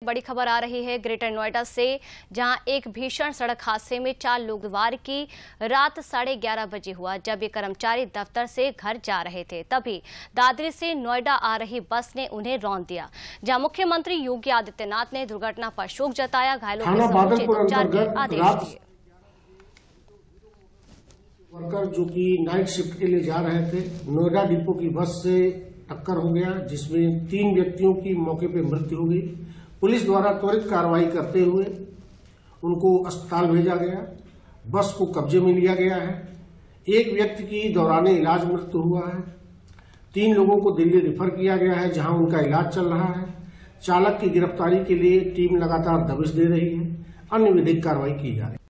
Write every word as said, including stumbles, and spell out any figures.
बड़ी खबर आ रही है ग्रेटर नोएडा से, जहां एक भीषण सड़क हादसे में चार लोग वार की रात साढ़े ग्यारह बजे हुआ। जब ये कर्मचारी दफ्तर से घर जा रहे थे, तभी दादरी से नोएडा आ रही बस ने उन्हें रौंद दिया। जहां मुख्यमंत्री योगी आदित्यनाथ ने दुर्घटना पर शोक जताया, घायलों के समुचित उपचार के आदेश दिए। वर्कर जो कि नाइट शिफ्ट के लिए जा रहे थे, नोएडा डिपो की बस से टक्कर हो गया, जिसमें तीन व्यक्तियों की मौके पर मृत्यु हो गई। पुलिस द्वारा त्वरित कार्रवाई करते हुए उनको अस्पताल भेजा गया। बस को कब्जे में लिया गया है। एक व्यक्ति की दौरान इलाज मृत्यु हुआ है। तीन लोगों को दिल्ली रेफर किया गया है, जहां उनका इलाज चल रहा है। चालक की गिरफ्तारी के लिए टीम लगातार दबिश दे रही है। अन्य विधिक कार्रवाई की जा रही है।